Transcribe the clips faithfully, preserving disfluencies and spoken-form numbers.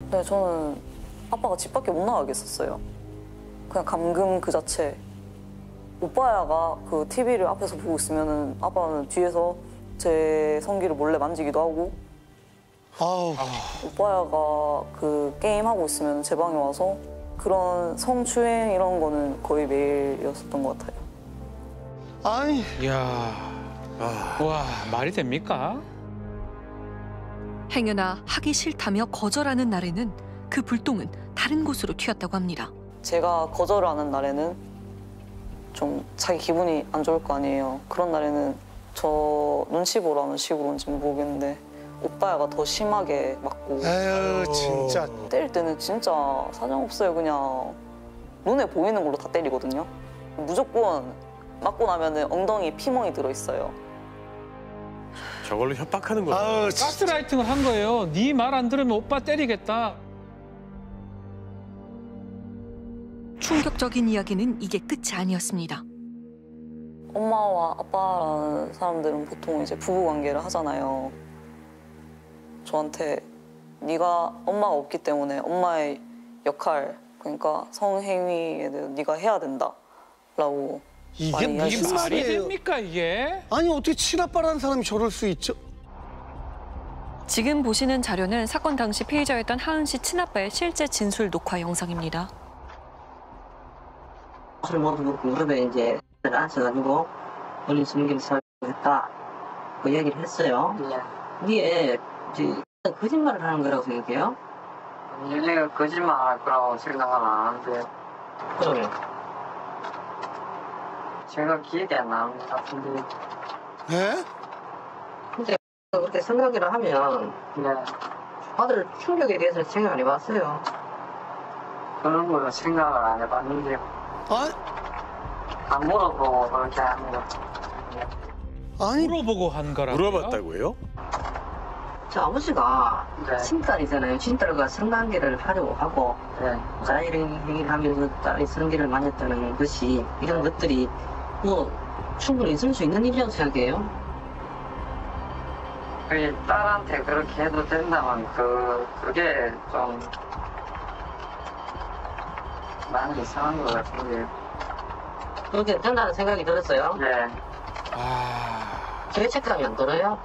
네, 저는 아빠가 집 밖에 못 나가겠었어요. 그냥 감금 그 자체. 오빠야가 그 티비를 앞에서 보고 있으면은 아빠는 뒤에서 제 성기를 몰래 만지기도 하고. 아우. 오빠야가 그 게임하고 있으면 제 방에 와서 그런 성추행 이런 거는 거의 매일이었었던 것 같아요. 아니. 이야. 아. 와, 말이 됩니까? 행여나 하기 싫다며 거절하는 날에는 그 불똥은 다른 곳으로 튀었다고 합니다. 제가 거절을 하는 날에는 좀 자기 기분이 안 좋을 거 아니에요. 그런 날에는 저 눈치 보라는 식으로인지는 모르겠는데 오빠야가 더 심하게 맞고. 에휴, 진짜. 때릴 때는 진짜 사정없어요. 그냥 눈에 보이는 걸로 다 때리거든요. 무조건 맞고 나면은 엉덩이에 피멍이 들어있어요. 저걸로 협박하는 거야. 아우, 가스라이팅을 한 거예요. 네 말 안 들으면 오빠 때리겠다. 충격적인 이야기는 이게 끝이 아니었습니다. 엄마와 아빠라는 사람들은 보통 이제 부부 관계를 하잖아요. 저한테 네가 엄마가 없기 때문에 엄마의 역할, 그러니까 성행위에 대해 네가 해야 된다라고 이게 많이 무슨 이게 이야기했어요. 말이 말이에요? 됩니까, 이게? 아니, 어떻게 친아빠라는 사람이 저럴 수 있죠? 지금 보시는 자료는 사건 당시 피해자였던 하은 씨 친아빠의 실제 진술 녹화 영상입니다. 술 먹고 무릎에 이제 앉혀가지고 본인 숨기를 설했다 그 얘기를 했어요. 이게 이제 거짓말을 하는 거라고 생각해요? 얘네가 거짓말 할 거라고 생각은 안 하는데 그러면 제가 기억이 안 나는 것 같은데. 에? 근데 그렇게 생각을 하면 네, 아들 충격에 대해서 생각 안 해봤어요. 그런 거는 생각을 안 해봤는데 아니, 안 물어보고 그렇게 하는 거. 아니. 물어보고 한 거라고요? 물어봤다고요? 저 아버지가 네. 친딸이잖아요. 친딸과 성관계를 하려고 하고 네. 자해를 행위를 하면서 딸의 성기를 만졌다는 것이 이런 것들이 뭐 충분히 있을 수 있는 일이라고 생각해요. 그게 딸한테 그렇게 해도 된다면 그 그게 좀 많이 이상한 것 같은데. 그렇게 된다는 생각이 들었어요. 네, 아, 죄책감이 안 들어요?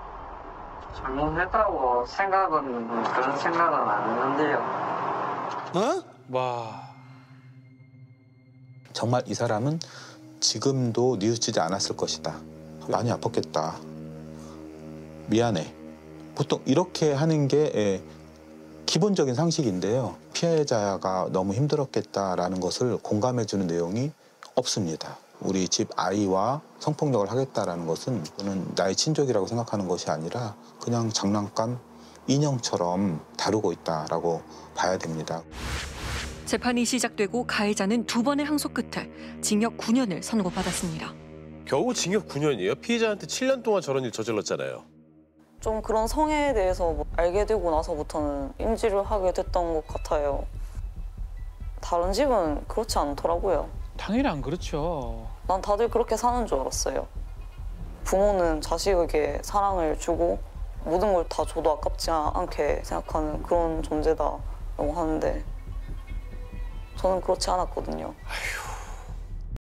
잘못했다고 생각은 그런 생각은 안 했는데요. 어? 와. 정말 이 사람은 지금도 뉘우치지 않았을 것이다. 많이 아팠겠다. 미안해. 보통 이렇게 하는 게 예, 기본적인 상식인데요. 피해자가 너무 힘들었겠다라는 것을 공감해주는 내용이 없습니다. 우리 집 아이와 성폭력을 하겠다라는 것은 저는 나의 친족이라고 생각하는 것이 아니라 그냥 장난감, 인형처럼 다루고 있다라고 봐야 됩니다. 재판이 시작되고 가해자는 두 번의 항소 끝에 징역 구 년을 선고받았습니다. 겨우 징역 구 년이에요? 피해자한테 칠 년 동안 저런 일 저질렀잖아요. 좀 그런 성에 대해서 뭐 알게 되고 나서부터는 인지를 하게 됐던 것 같아요. 다른 집은 그렇지 않더라고요. 당연히 안 그렇죠. 난 다들 그렇게 사는 줄 알았어요. 부모는 자식에게 사랑을 주고 모든 걸 다 줘도 아깝지 않게 생각하는 그런 존재다라고 하는데 저는 그렇지 않았거든요. 아휴.